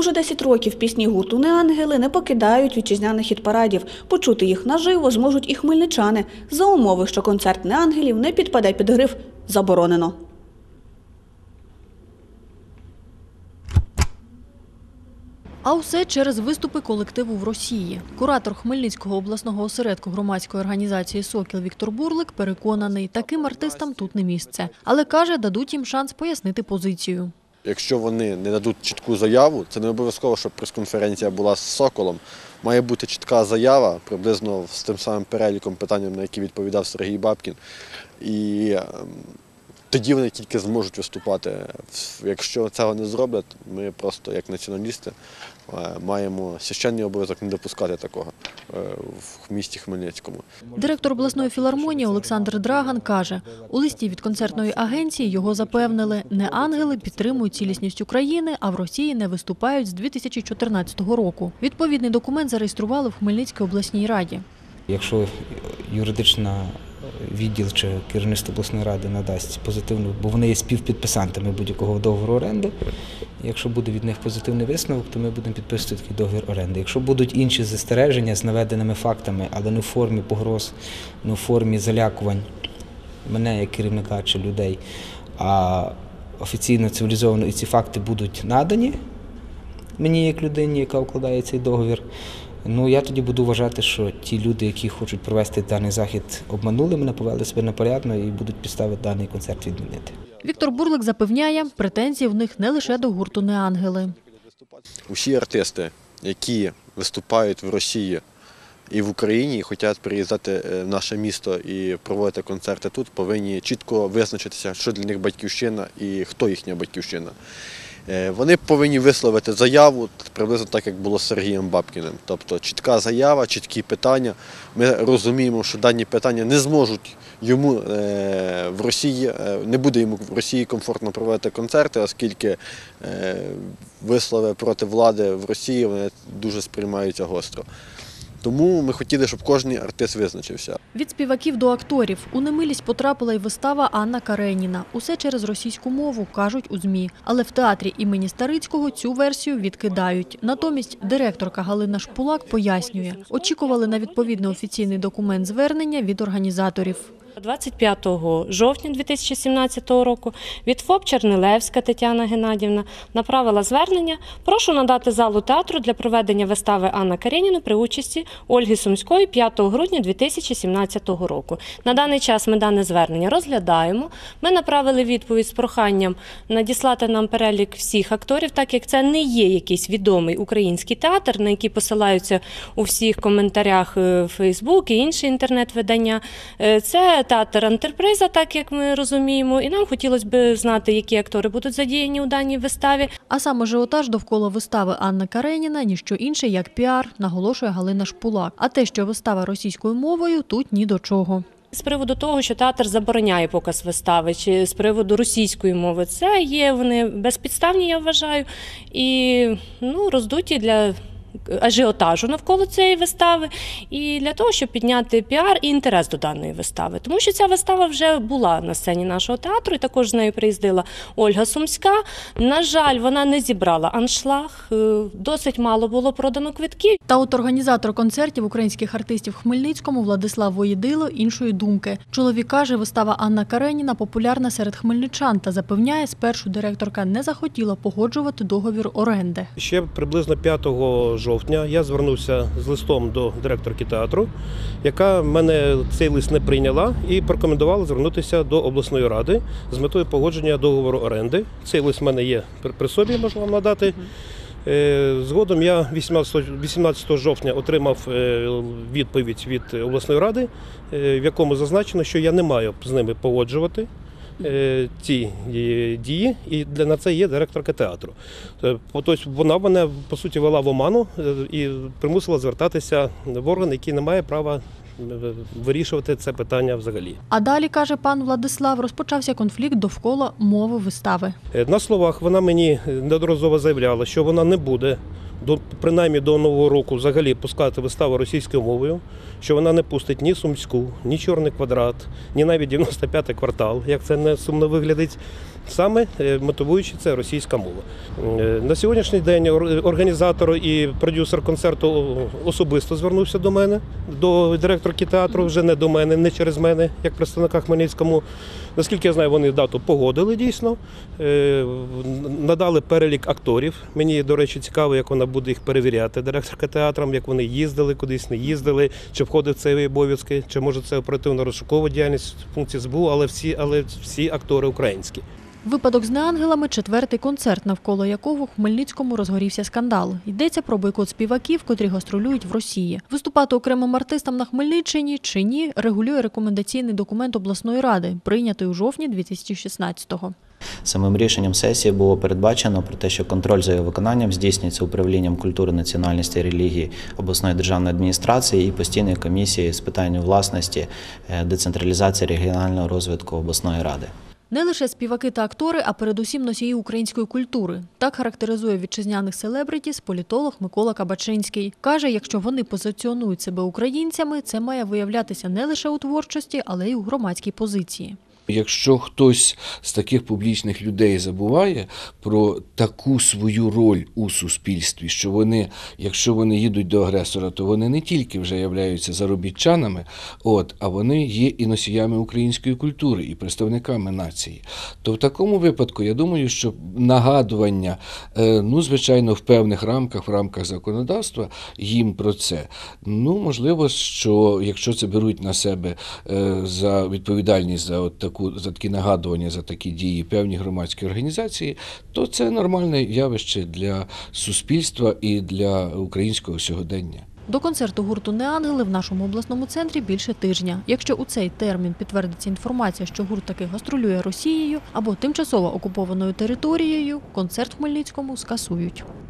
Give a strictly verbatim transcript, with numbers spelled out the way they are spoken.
уже десять років пісні гурту «Неангели» не покидають вітчизняних хіт-парадів. Почути їх наживо зможуть і хмельничани, за умови, що концерт «Неангелів» не підпаде під гриф «Заборонено». А усе через виступи колективу в Росії. Куратор Хмельницького обласного осередку громадської організації «Сокіл» Віктор Бурлик переконаний, таким артистам тут не місце. Але каже, дадуть їм шанс пояснити позицію. Якщо вони не дадуть чітку заяву, це не обов'язково, щоб прес-конференція була з «Соколом». Має бути чітка заява, приблизно з тим самим переліком питань, на які відповідав Сергій Бабкін. І тоді вони тільки зможуть виступати. Якщо цього не зроблять, ми просто, як націоналісти, маємо священний обов'язок не допускати такого в місті Хмельницькому. Директор обласної філармонії Олександр Драган каже, у листі від концертної агенції його запевнили, «Неангели» підтримують цілісність України, а в Росії не виступають з дві тисячі чотирнадцятого року. Відповідний документ зареєстрували в Хмельницькій обласній раді. Якщо юридична відділ чи керівництво обласної ради надасть позитивну, бо вони є співпідписантами будь-якого договору оренди. Якщо буде від них позитивний висновок, то ми будемо підписувати такий договір оренди. Якщо будуть інші застереження з наведеними фактами, але не в формі погроз, не в формі залякувань мене як керівника чи людей, а офіційно, цивілізовано і ці факти будуть надані мені як людині, яка укладає цей договір, ну, я тоді буду вважати, що ті люди, які хочуть провести даний захід, обманули мене, повели себе непорядно і будуть підстави даний концерт відмінити. Віктор Бурлик запевняє, претензії в них не лише до гурту «Неангели». Усі артисти, які виступають в Росії і в Україні, і хочуть приїздити в наше місто і проводити концерти тут, повинні чітко визначитися, що для них батьківщина і хто їхня батьківщина. Вони повинні висловити заяву, приблизно так, як було з Сергієм Бабкіним. Тобто чітка заява, чіткі питання. Ми розуміємо, що дані питання не зможуть йому в Росії, не буде йому в Росії комфортно проводити концерти, оскільки вислови проти влади в Росії вони дуже сприймаються гостро. Тому ми хотіли, щоб кожен артист визначився. Від співаків до акторів у немилість потрапила й вистава Анна Кареніна. Усе через російську мову, кажуть у ЗМІ. Але в театрі імені Старицького цю версію відкидають. Натомість директорка Галина Шпулак пояснює, очікували на відповідний офіційний документ звернення від організаторів. двадцять п'ятого жовтня дві тисячі сімнадцятого року від ФОП «Чернилевська» Тетяна Геннадіївна направила звернення: прошу надати залу театру для проведення вистави Анна Кареніна при участі Ольги Сумської п'ятого грудня дві тисячі сімнадцятого року. На даний час ми дане звернення розглядаємо. Ми направили відповідь з проханням надіслати нам перелік всіх акторів, так як це не є якийсь відомий український театр, на який посилаються у всіх коментарях Фейсбук і інші інтернет-видання. Це театр «Антерприза», так як ми розуміємо, і нам хотілося б знати, які актори будуть задіяні у даній виставі. А сам ажіотаж довкола вистави Анна Кареніна – ніщо інше, як піар, наголошує Галина Шпулак. А те, що вистава російською мовою, тут ні до чого. З приводу того, що театр забороняє показ вистави, чи з приводу російської мови, це є вони безпідставні, я вважаю, і ну, роздуті для ажіотажу навколо цієї вистави і для того, щоб підняти піар і інтерес до даної вистави. Тому що ця вистава вже була на сцені нашого театру, і також з нею приїздила Ольга Сумська. На жаль, вона не зібрала аншлаг, досить мало було продано квитків. Та от організатор концертів українських артистів в Хмельницькому Владислав Воєдило іншої думки. Чоловік каже, вистава Анна Кареніна популярна серед хмельничан та запевняє, спершу директорка не захотіла погоджувати договір оренди. Ще приблизно п'ятого жовтня я звернувся з листом до директорки театру, яка мене цей лист не прийняла і порекомендувала звернутися до обласної ради з метою погодження договору оренди. Цей лист в мене є при собі, можу вам надати. Згодом я вісімнадцятого жовтня отримав відповідь від обласної ради, в якому зазначено, що я не маю з ними погоджувати ці дії, і на це є директорка театру. Тобто вона мене, по суті, вела в оману і примусила звертатися в орган, який не має права вирішувати це питання взагалі. А далі, каже пан Владислав, розпочався конфлікт довкола мови вистави. На словах вона мені неодноразово заявляла, що вона не буде до, принаймні до Нового року взагалі пускати виставу російською мовою, що вона не пустить ні Сумську, ні Чорний квадрат, ні навіть дев'яносто п'ятий квартал, як це не сумно виглядить. Саме мотивуючи це російська мова. На сьогоднішній день організатор і продюсер концерту особисто звернувся до мене, до директора театру, вже не до мене, не через мене, як представника Хмельницькому. Наскільки я знаю, вони дату погодили дійсно, надали перелік акторів. Мені, до речі, цікаво, як вона буде їх перевіряти, директорка театру, як вони їздили, кудись не їздили, чи входить в це обов'язки, чи може це оперативно-розшукова діяльність функції ес бе у, але всі, але всі актори українські. Випадок з неангелами – четвертий концерт, навколо якого в Хмельницькому розгорівся скандал. Йдеться про бойкот співаків, котрі гастролюють в Росії. Виступати окремим артистам на Хмельниччині чи ні – регулює рекомендаційний документ обласної ради, прийнятий у жовтні дві тисячі шістнадцятого. Самим рішенням сесії було передбачено про те, що контроль за його виконанням здійснюється управлінням культури, національності і релігії обласної державної адміністрації і постійної комісії з питань власності, децентралізації регіонального розвитку обласної ради. Не лише співаки та актори, а передусім носії української культури. Так характеризує вітчизняних селебритіс політолог Микола Кабачинський. Каже, якщо вони позиціонують себе українцями, це має виявлятися не лише у творчості, але й у громадській позиції. Якщо хтось з таких публічних людей забуває про таку свою роль у суспільстві, що вони, якщо вони їдуть до агресора, то вони не тільки вже являються заробітчанами, от, а вони є і носіями української культури, і представниками нації. То в такому випадку, я думаю, що нагадування, ну, звичайно, в певних рамках, в рамках законодавства їм про це. Ну, можливо, що якщо це беруть на себе за відповідальність за от таку за такі нагадування, за такі дії певні громадські організації, то це нормальне явище для суспільства і для українського сьогодення. До концерту гурту «Неангели» в нашому обласному центрі більше тижня. Якщо у цей термін підтвердиться інформація, що гурт таки гастролює Росією або тимчасово окупованою територією, концерт в Хмельницькому скасують.